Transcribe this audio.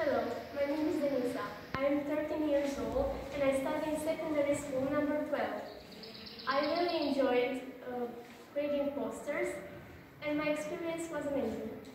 Hello, my name is Denisa. I am 13 years old and I study in secondary school number 12. I really enjoyed creating posters and my experience was amazing.